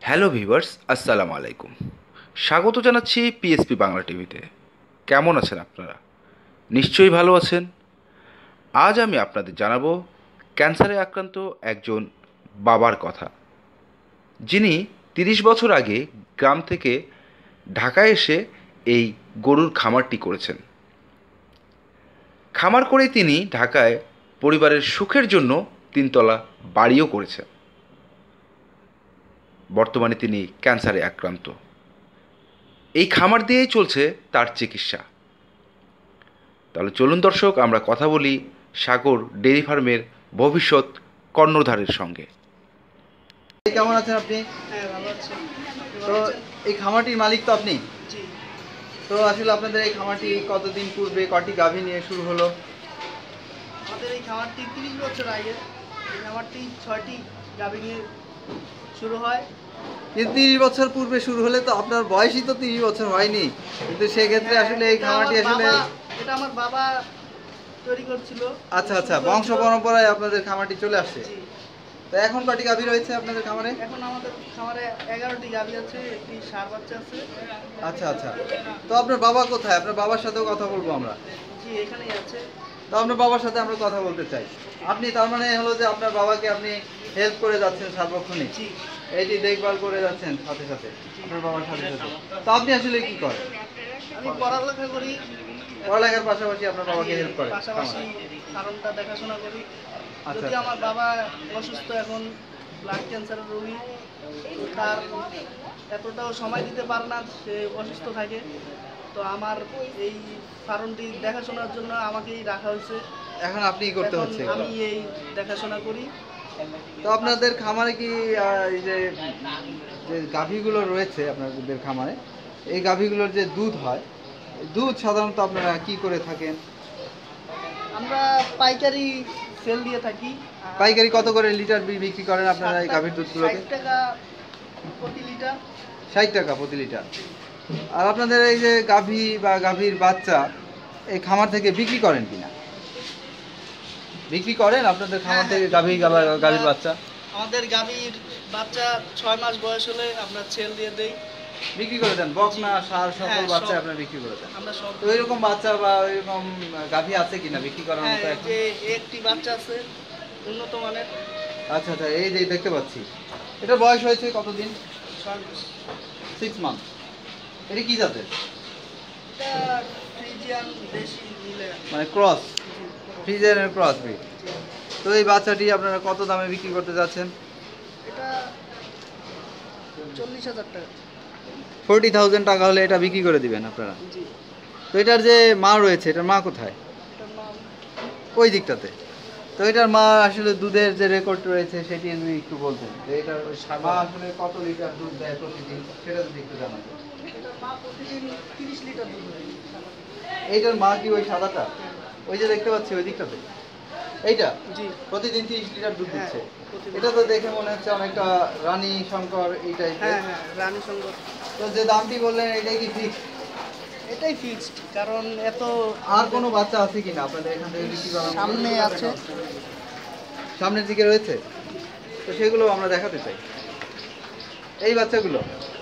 Hello viewers, আসসালামু আলাইকুম। স্বাগত জানাচ্ছি পিএসপি বাংলা টিভিতে। কেমন আছেন আপনারা? নিশ্চয়ই ভালো আছেন। আজ আমি আপনাদের জানাবো ক্যান্সারে আক্রান্ত একজন বাবার কথা, যিনি ৩০ বছর আগে গ্রাম থেকে ঢাকায় এসে এই গরুর খামারটি করেছেন। খামার করেই তিনি ঢাকায় পরিবারের সুখের জন্য ৩ তলা বাড়িও করেছেন। বর্তমানে তিনি ক্যান্সারে আক্রান্ত। এই খামার দিয়েই চলছে তার চিকিৎসা। তাহলে চলুন দর্শক, আমরা কথা বলি সাগর ডেইরি ফার্মের ভবিষ্যৎ কর্ণধারের সঙ্গে। কেমন আছেন আপনি? হ্যাঁ, ভালো আছি। আপনি তো ভালো আছেন? এই খামারটির মালিক তো আপনি। জি। তো আসলে আপনাদের এই খামারটি কতদিন পূর্বে কটি গাভী নিয়ে শুরু হলো? আমাদের এই খামারটি ৩০ বছর আগে। এই খামারটি ৬টি গাভী নিয়ে শুরু হয়। কিন্তু 30 বছর পূর্বে শুরু হলে তো আপনার বয়সই তো 30 বছর হয়নি, কিন্তু সেক্ষেত্রে আসলে এই এটা খামারটি আমার আসলে এটা আমার বাবা তৈরি করছিল। আচ্ছা আচ্ছা, শুরু বংশ করেছিল। পরম্পরায় আপনাদের খামারটি চলে আসছে। জি। তো এখন কটি গাভী রয়েছে আপনাদের খামারে? এখন আমাদের খামারে ১১টি গাভী আছে, একটি ষাঁড় বাচ্চা আছে। আচ্ছা আচ্ছা। তো আপনার বাবা কোথায়? আপনার বাবার সাথেও কথা বলবো আমরা। জি, এখানেই আছে। তো আপনার বাবার সাথে আমরা কথা বলতে চাই। আপনি তার মানে হলো যে আপনার বাবাকে আপনি হেল্প করে যাচ্ছেন সার্বক্ষণিক, জি। এইটি দেখভাল করে যাচ্ছেন সাথে সাথে আপনার বাবার সাথে সাথে। তো আপনি আসলে কি করেন? আমি পড়ালেখা করি, পড়ালেখার পাশাপাশি আপনার বাবাকে হেল্প করেন? পাশাপাশি ফার্মটা দেখাশোনা করি। আচ্ছা যদি আমার বাবা অসুস্থ, এখন ব্লাড ক্যান্সারের রোগী, তো তার এতটাও সময় দিতে পারে না, সে অসুস্থ থাকে। তো আমার এই ফার্মটি দেখাশোনার জন্য আমাকেই রাখা হয়েছে। এখন আপনিই করতে এখন হচ্ছে আমি এগুলো। এই দেখাশোনা করি। তো আপনাদের খামারে কি এই যে যে গাভীগুলো রয়েছে আপনাদের খামারে, এই গাভীগুলোর যে দুধ হয়, দুধ সাধারণত আপনারা কি করে থাকেন? আমরা পাইকারি সেল দিয়ে থাকি। পাইকারি কত করে লিটার বিক্রি করেন আপনারা এই গাভীর দুধগুলোকে? 60 টাকা প্রতি লিটার। 60 টাকা প্রতি লিটার। আর আপনাদের এই যে গাভী বা গাভীর বাচ্চা এই খামার থেকে বিক্রি করেন কিনা? বিক্রি করেন আপনাদের খামার থেকে গাভী গাভীর বাচ্চা? আমাদের গাভীর বাচ্চা 6 মাস বয়স হলে আমরা সেল দিয়ে দেই। বিক্রি করে দেন, বকনা ষাঁড় সকল হ্যাঁ, বাচ্চা সব। আপনারা বিক্রি করে দেন। আমরা সব। তো এরকম বাচ্চা বা এরকম গাভী আছে কিনা বিক্রি করার হ্যাঁ, মতো এই এখন? যে একটি বাচ্চা আছে উন্নত মানের। আচ্ছা আচ্ছা, এই যে দেখতে পাচ্ছি, এটা বয়স হয়েছে কতদিন? 6 মাস। 6 মান্থ। এটা কি জাতের? এটা ফ্রিজিয়ান দেশি মিলে। মানে ক্রস, ফ্রিজিয়ানের ক্রস ব্রিড। তো এই বাচ্চাটি আপনারা কত দামে বিক্রি করতে যাচ্ছেন? এটা 40,000 টাকা। 40,000 টাকা হলে এটা বিক্রি করে দিবেন আপনারা? জি। তো এটার যে মা রয়েছে, এটার মা কোথায়? এটার নাম ওই দিকটাতে। তো এটার মা আসলে দুধের যে রেকর্ড রয়েছে সেটি যদি একটু বলতেন, যে এটার মা আসলে কত লিটার দুধ দেয় প্রতিদিন, সেটা যদি একটু জানাতেন। এটার মা প্রতিদিন 30 লিটার দুধ দেয়। এইটার মা কি ওই সাদাটা, ওই যে দেখতে পাচ্ছি ওই দিকটাতে, এইটা জি। প্রতিদিন 30 লিটার দুধ হ্যাঁ, দিচ্ছে? প্রতিদিন। এটা তো দেখে মনে হচ্ছে অনেকটা রানী শঙ্কর এই টাইপের। হ্যাঁ হ্যাঁ, রানী সংঘ। তো যে দামটি বললেন এটাই কি ফিক্স? এটাই ফিক্সড, কারণ এত আর কোনো বাচ্চা আছে কিনা আপনাদের এখান থেকে বিক্রি করার মতো? সামনে আছে। সামনের দিকে রয়েছে, তো সেগুলো আমরা দেখাতে চাই। এই বাচ্চাগুলো,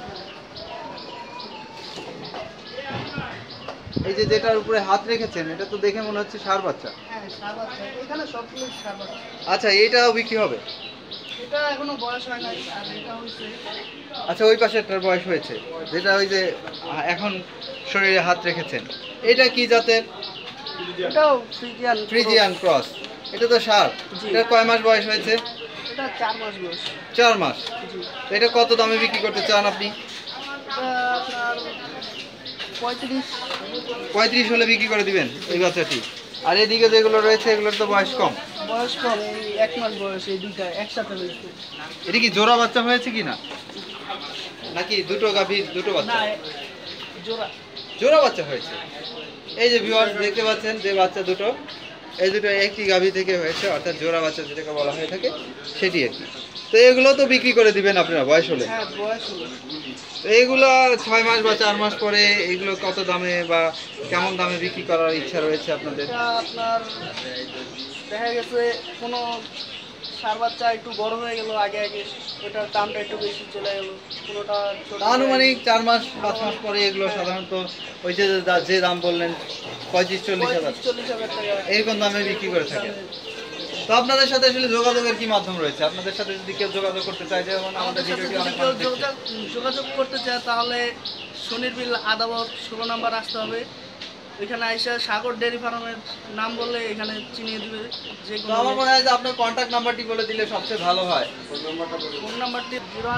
এই যে যেটার উপরে হাত রেখেছেন, এটা তো দেখে মনে হচ্ছে ষাঁড় বাচ্চা। হ্যাঁ, ষাঁড় বাচ্চা। এখানে সবগুলো ষাঁড় বাচ্চা। আচ্ছা, এটাও বিক্রি হবে? এটা এখনো বয়স হয় নাই, আর এটা হচ্ছে আচ্ছা, ওই পাশেরটার বয়স হয়েছে, যেটা ওই যে এখন শরীরে হাত রেখেছেন, এটা কি জাতের? এটাও ফ্রিজিয়ান। Friesian cross. এটা তো ষাঁড়। জি। এটা কয় মাস বয়স হয়েছে? এটা 4 মাস বয়স। 4 মাস। জি। তো এটা কত দামে বিক্রি করতে চান আপনি? এটা আপনার 35। 35 হলে বিক্রি করে দিবেন এই বাচ্চাটি। আর এদিকে যেগুলো রয়েছে এগুলোর তো বয়স কম। বয়স কম, এই 1 মাস বয়স, এই দুইটা একসাথে হয়েছে। এটা কি জোড়া বাচ্চা হয়েছে কিনা, নাকি দুটো গাভীর দুটো বাচ্চা? না, জোড়া। জোড়া বাচ্চা হয়েছে। এই যে ভিউয়ার্স দেখতে পাচ্ছেন, যে বাচ্চা দুটো, এই দুটো একটি গাভী থেকে হয়েছে, অর্থাৎ জোড়া বাচ্চা যেটাকে বলা হয়ে থাকে সেটি আর কি। তো এগুলো তো বিক্রি করে দিবেন আপনারা বয়স হলে? হ্যাঁ, বয়স হলো। তো এইগুলো 6 মাস বা 4 মাস পরে এইগুলো কত দামে বা কেমন দামে বিক্রি করার ইচ্ছা রয়েছে আপনাদের? এটা আপনার দেখা গেছে কোনো সার বাচ্চা একটু বড় হয়ে গেল আগে আগে, ওটার দামটা একটু বেশি চলে গেল। কোনোটা ছোট আনুমানিক 4 মাস 5 মাস পরে এগুলো সাধারণত ওই যে যে দাম বললেন 35-40 হাজার 40,000 টাকা এরকম দামে বিক্রি করে থাকে। তো আপনাদের সাথে আসলে যোগাযোগের কি মাধ্যম রয়েছে? আপনাদের সাথে যদি কেউ যোগাযোগ করতে চায়, যেমন আমাদের আমাদের সাথে ভিডিওটি যদি অনেক কেউ মানুষ দেখছে। যোগাযোগ করতে চায় তাহলে শনিরবিল আদাবর 16 নাম্বার আসতে হবে। ওইখানে আইসা সাগর ডেয়ারি ফার্মের নাম বললে এখানে চিনিয়ে দিবে যে তো আমার মনে হয় যে আপনার কন্ট্যাক্ট নাম্বারটি বলে দিলে সবচেয়ে ভালো হয়। ফোন নাম্বারটি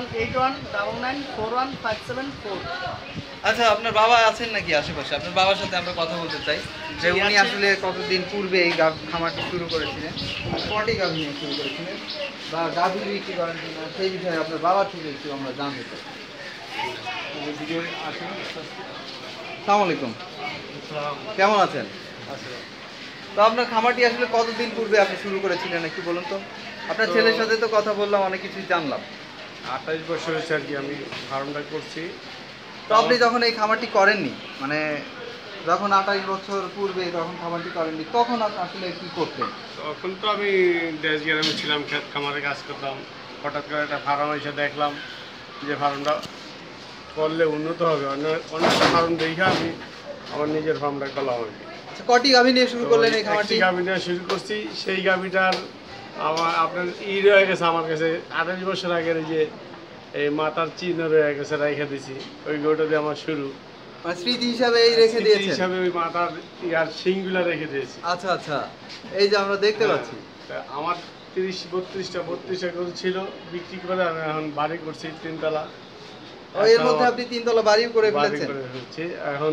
0181994157 আচ্ছা, আপনার বাবা আছেন নাকি আশেপাশে? আপনার বাবার সাথে আমরা কথা বলতে চাই যে জি, উনি আছে। আসলে কতদিন পূর্বে এই খামারটি শুরু করেছিলেন, কটি গাভী নিয়ে শুরু করেছিলেন, বা গাভী বিক্রি করেন কিনা সেই বিষয়ে আপনার বাবার থেকে একটু আমরা জানতে চাই। আসসালামু আলাইকুম, কেমন আছেন? তো আপনার খামারটি আসলে কতদিন পূর্বে আপনি শুরু করেছিলেন একটু বলুন তো। আপনার ছেলের সাথে তো কথা বললাম, অনেক কিছুই জানলাম। 28 বছর হয়েছে আর কি আমি ফার্মটা করছি। তো আপনি যখন এই খামারটি করেননি, মানে যখন 28 বছর পূর্বে যখন খামারটি করেননি, তখন আপনি আসলে কি করতেন? তখন তো আমি দেশ গ্রামে ছিলাম, ক্ষেত খামারে কাজ করতাম। হঠাৎ করে একটা ফার্ম এসে দেখলাম যে ফার্মটা করলে উন্নত হবে, অন্য একটা ফার্ম দেখে আমি আমার নিজের ফার্মটা করলাম আর কি। আচ্ছা, কটি গাভী নিয়ে শুরু করলেন এই খামারটি? গাভিটা শুরু করছি, সেই গাভিটার আমার আপনার রয়ে গেছে আমার কাছে 28 বছর আগের যে এই মাথার চিহ্ন রয়ে গেছে, রেখে দিছি। ওই গরুটা দিয়ে আমার শুরু, মানে স্মৃতি হিসাবে এই রেখে স্মৃতি দিয়েছেন? হিসাবে ওই মাথার ইয়ার শিংগুলা রেখে দিয়েছি। আচ্ছা আচ্ছা, এই যে আমরা দেখতে পাচ্ছি। তা আমার 32টা গরু ছিল, বিক্রি করে আমি এখন বাড়ি করছি 3 তলা। ও, এর মধ্যে আপনি 3 তলা বাড়িও করে বাড়ি ফেলেছেন? করে ফেলছি। এখন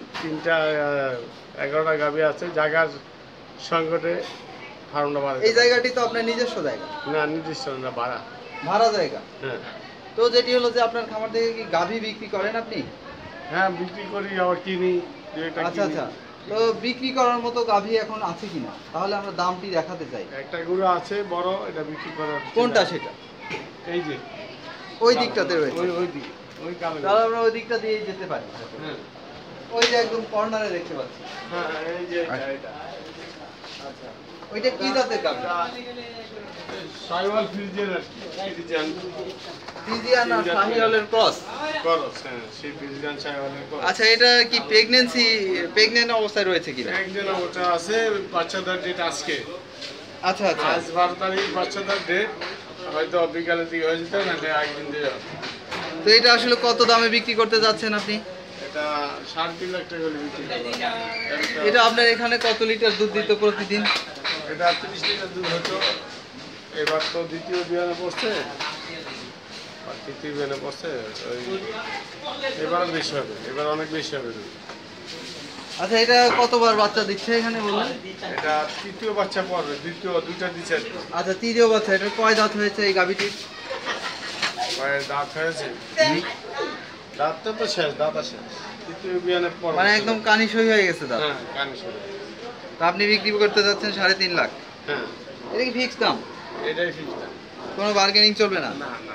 11টা গাভী আছে, জায়গার সংকটে ফার্মটা বাড়ি। এই জায়গাটি তো আপনার নিজস্ব জায়গা? না, নির্দিষ্ট না, ভাড়া। ভাড়া জায়গা? হ্যাঁ তো যেটি হলো যে আপনার খামার থেকে কি গাভী বিক্রি করেন আপনি? হ্যাঁ, বিক্রি করি আবার কিনি, দুইটা আচ্ছা কিনি। আচ্ছা, তো বিক্রি করার মতো গাভী এখন আছে কিনা, তাহলে আমরা দামটি দেখাতে চাই। একটা গরু আছে বড়, এটা বিক্রি করার। কোনটা সেটা? এই যে ওই দিকটাতে রয়েছে? ওই দিকে, ওই কালো। তাহলে আমরা ওই দিকটা দিয়ে যেতে পারি। হ্যাঁ ওই যে একদম কর্নারে দেখতে পাচ্ছি। হ্যাঁ, এই যে এটা আচ্ছা, ওইটা কি জাতের গাভী? সাইওয়াল ফ্রিজিয়ান আর কি, ফ্রিজিয়ান ফ্রিজিয়ান আর শাহিওয়ালের ক্রস? করস। হ্যাঁ, সেই ফ্রিজিয়ান সাইওয়ালের করস। আচ্ছা, এটা কি প্রেগন্যান্ট অবস্থায় রয়েছে কিনা? একদিন ওটা আছে, বাচ্চাদের ডেট আজকে। আচ্ছা আচ্ছা, আজ 12 তারিখ বাচ্চাদের ডেট, হয়তো বিকালের দিকে হয়ে যেতে না, একদিন দিয়ে। তো এটা আসলে কত দামে বিক্রি করতে যাচ্ছেন আপনি? এটা 3.5 লাখ টাকা করে বিক্রি করবো। এটা আপনার এখানে কত লিটার দুধ দিত প্রতিদিন? এটা 30 লিটার দুধ হতো। এবার তো দ্বিতীয় বিয়ানে পড়ছে, আর তৃতীয় বিয়ানে পড়ছে, ওই এবার বেশি হবে, এবার অনেক বেশি হবে দুধ। আচ্ছা, এটা কতবার বাচ্চা দিচ্ছে এখানে বললেন? এটা তৃতীয় বাচ্চা পড়বে, দ্বিতীয় 2টা দিচ্ছে। আচ্ছা, তৃতীয় বাচ্চা। এটা কয় দাঁত হয়েছে এই গাভীটির? পায়ের দাঁত হয়েছে, দাঁতটা তো শেষ, দাঁত আছে তৃতীয় বিয়ানের পর। মানে একদম কানিসই হয়ে গেছে দাঁত? হ্যাঁ, কানে শুরু। তো আপনি বিক্রি করতে যাচ্ছেন 3.5 লাখ? হ্যাঁ, এটা কি ফিক্স দাম? এটাই ফিক্স। কোনো বার্গেনিং চলবে না? না না,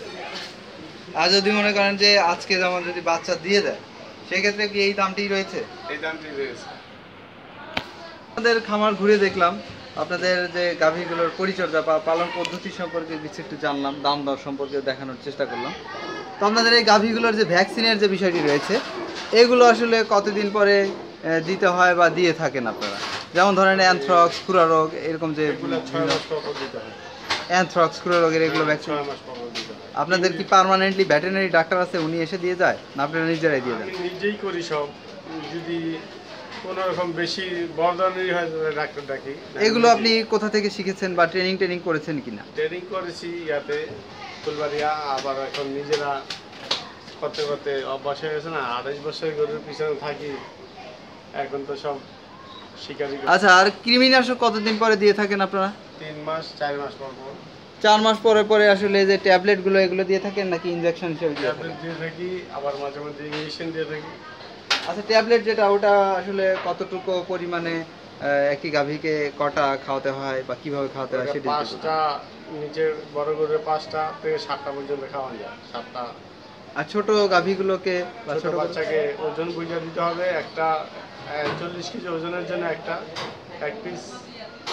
আর যদি মনে করেন যে আজকে যেমন যদি বাচ্চা দিয়ে দেয়, সেক্ষেত্রে কি এই দামটি রয়েছে? এই দামটাই রয়েছে। আপনাদের খামার ঘুরে দেখলাম, আপনাদের যে গাভীগুলোর পরিচর্যা বা পালন পদ্ধতি সম্পর্কে কিছু একটু জানলাম, দাম দর সম্পর্কে দেখানোর চেষ্টা করলাম। তো আপনাদের এই গাভীগুলোর যে ভ্যাকসিনের যে বিষয়টি রয়েছে, এগুলো আসলে কতদিন পরে দিতে হয় বা দিয়ে থাকেন আপনারা? যেমন ধরেন অ্যানথ্রাক্স, খুরা রোগ, এরকম যে এগুলো 6 মাস পর পর দিতে হয়। অ্যানথ্রাক্স, খুরা রোগের এগুলো ভ্যাকসিন 6 মাস পর পর দিতে হয়। আপনাদের কি পার্মানেন্টলি ভেটেরিনারি ডাক্তার আছে, উনি এসে দিয়ে যায় না আপনারা নিজেরাই দিয়ে দেন? আমি নিজেই করি সব। যদি কোনো রকম বেশি বর্ধনেরই হয় তাহলে ডাক্তার ডাকি। এগুলো আপনি কোথা থেকে শিখেছেন বা ট্রেনিং করেছেন কিনা? ট্রেনিং করেছি ইয়াতে ফুলবাড়িয়া, আবার এখন নিজেরা করতে করতে অভ্যাস হয়ে গেছে না। 28 বছর গরুর পিছনে থাকি, এখন তো সব শিকারি। আচ্ছা, আর কৃমিনাশক কতদিন পরে দিয়ে থাকেন আপনারা? 3 মাস 4 মাস পর পর 4 মাস পরে পরে আসলে যে ট্যাবলেটগুলো এগুলো দিয়ে থাকেন নাকি ইনজেকশন হিসেবে দিয়ে থাকেন? ট্যাবলেট দিয়ে থাকি, আবার মাঝে মাঝে ইঞ্জেকশন দিয়ে থাকি। আচ্ছা, ট্যাবলেট যেটা, ওটা আসলে কতটুকু পরিমাণে একটি গাভীকে কটা খাওয়াতে হয় বা কিভাবে খাওয়াতে হয় ওটা সেটা একটু বলুন। 5টা, নিচের বড় গরুর 5টা থেকে 7টা পর্যন্ত খাওয়ানো যায়। 7টা। আর ছোট গাভীগুলোকে বা ছোট ছোট বাচ্চাকে ওজন বুঝে দিতে হবে। একটা 40 কেজি ওজনের জন্য একটা 1 পিস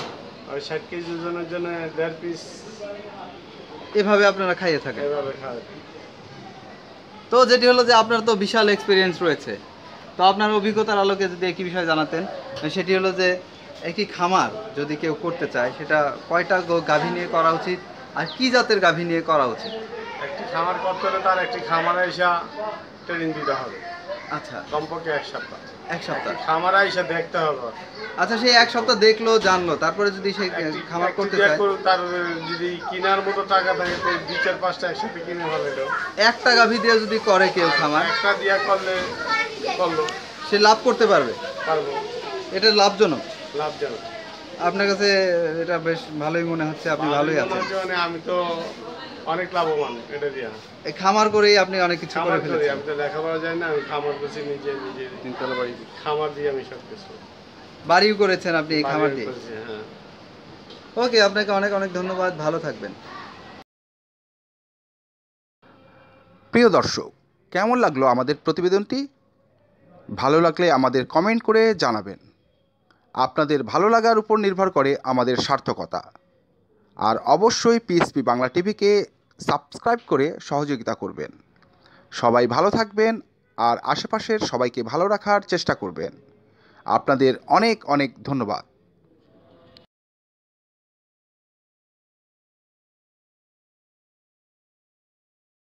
ওই 60 কেজি ওজনের জন্য 1.5 পিস এভাবে আপনারা খাইয়ে থাকেন। এভাবে খাওয়া। তো যেটি হলো যে আপনার তো বিশাল এক্সপিরিয়েন্স রয়েছে, তো আপনার অভিজ্ঞতার আলোকে যদি একই বিষয় জানাতেন, সেটি হলো যে একটি খামার যদি কেউ করতে চায় সেটা কয়টা গাভী নিয়ে করা উচিত আর কি জাতের গাভী নিয়ে করা উচিত? একটি খামার করতে হলে তার একটি খামারে এসে ট্রেনিং দিতে হবে, আচ্ছা, কমপক্ষে 1 সপ্তাহ। 1 সপ্তাহ। খামারে এসে দেখতে হবে। আচ্ছা, সেই 1 সপ্তাহ দেখলো জানলো, তারপরে যদি সেই খামার করতে চায়, তার যদি কেনার মতো টাকা থাকে তো 2-4-5টা একসাথে কিনে ভালো। একটা গাভী দিয়ে যদি করে কেউ খামার, একটা দিয়া করলে করলো সে লাভ করতে পারবে, পারবো, এটা লাভজনক। লাভজনক। আপনার কাছে এটা বেশ ভালোই মনে হচ্ছে, আপনি ভালোই মনে আছেন। হচ্ছে মানে আমি তো অনেক লাভবান এটা দিয়া। এই খামার করেই আপনি অনেক কিছু করে খামার করি, ফেলেছেন। আমি তো লেখাপড়া জানি না, আমি খামার করছি নিজে নিজে। তিনতলা বাড়ি, খামার দিয়ে আমি সব কিছু বাড়িও করেছেন আপনি এই খামার দিয়ে। করছি। হ্যাঁ, ওকে, আপনাকে অনেক অনেক ধন্যবাদ, ভালো থাকবেন। প্রিয় দর্শক, কেমন লাগলো আমাদের প্রতিবেদনটি? ভালো লাগলে আমাদের কমেন্ট করে জানাবেন। আপনাদের ভালো লাগার উপর নির্ভর করে আমাদের সার্থকতা। আর অবশ্যই পিএসপি বাংলা টিভিকে সাবস্ক্রাইব করে সহযোগিতা করবেন। সবাই ভালো থাকবেন আর আশেপাশের সবাইকে ভালো রাখার চেষ্টা করবেন। আপনাদের অনেক অনেক ধন্যবাদ।